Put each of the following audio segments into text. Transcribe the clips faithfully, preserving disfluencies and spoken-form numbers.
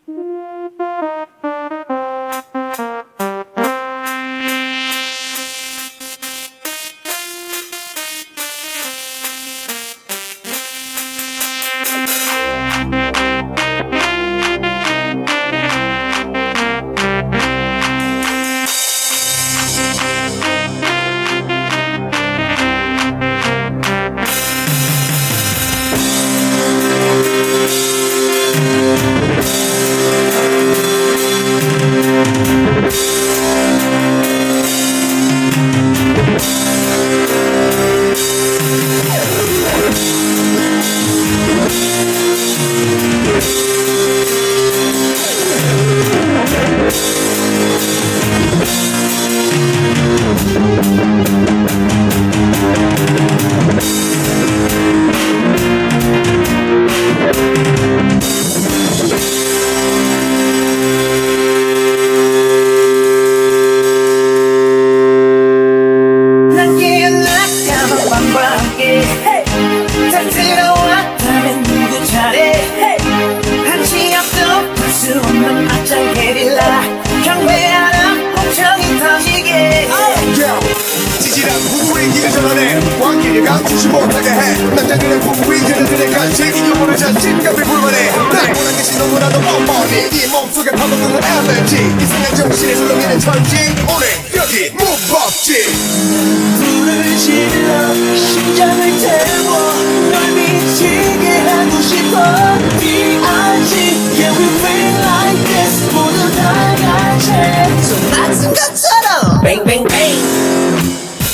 감추지 못하게 해 남자들의 부부인 그들의 간직이 영혼의 자신감을 불만해 날 보는 것이 너무나도 뻔뻔히 네 몸속에 파고드는 엘레지 이상한 정신에 술렁이는 천지 오늘 여기 무법지 불을 질러 심장을 태워 널 미치게 하고 싶어 비 알지 Yeah we feel like this 모두 다 같이 손 맞은 것처럼 Bang bang bang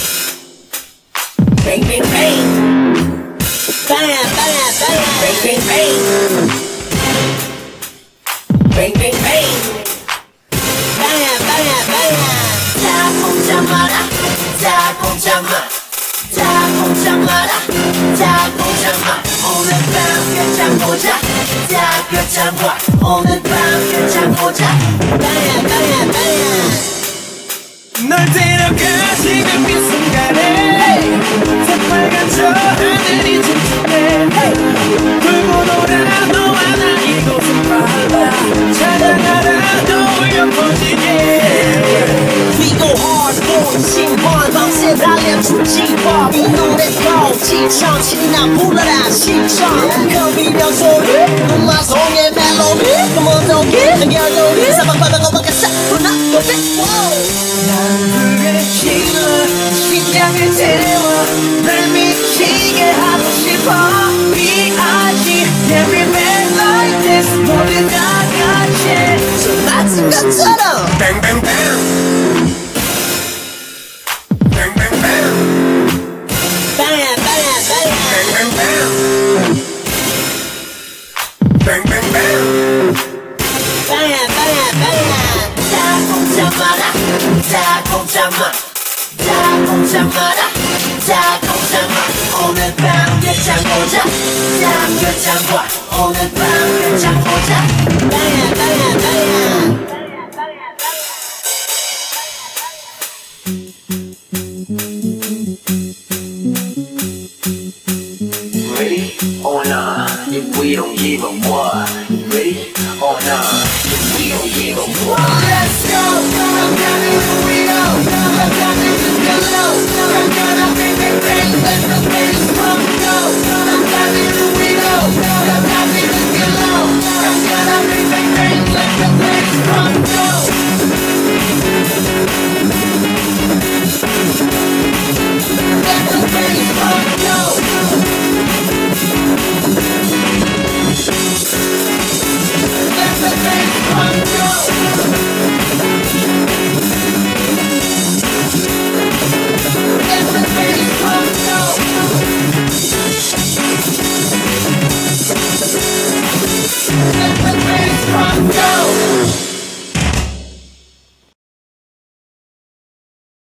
Bang bang bang Bang bang bang Bang bang bang Bang bang bang Bang bang bang 다 공짜 마라 다 공짜 마 다 공짜 마라 다 공짜 마 오늘 밤 끝장 보자 다 끝장 봐 오늘 밤 끝장 보자 Bang bang bang 널 데려가 지금 이 순간에 새빨간 저 하늘이 춤추네 돌고 돌아 너와 나 이곳은 빨라 찾아가라 너 울려 퍼지게 We go hard boy 신번 밤새 달려 춤지봐 이 노래 flow 지청 신나 불러라 시청 컴비명 소리 음악송의 멜로디 금원동기 한결돌이 사방바방 오만가 싹 불나 너빛 난 불에 질러 심장을 태워 날 미치게 하고 싶어 비아지 Yeah we make like this 모두 다 같이 손 맞은 것처럼 Bang bang bang Bang bang bang Bang bang bang Bang bang bang Bang bang bang Bang bang bang 다 공짜 마라 다 공짜 마 다 공짜 마라 다 공짜 마 오늘 밤 끝장 보자 다 끝장 봐 오늘 밤 끝장 보자 Bang bang bang Ready or not, if we don't give a what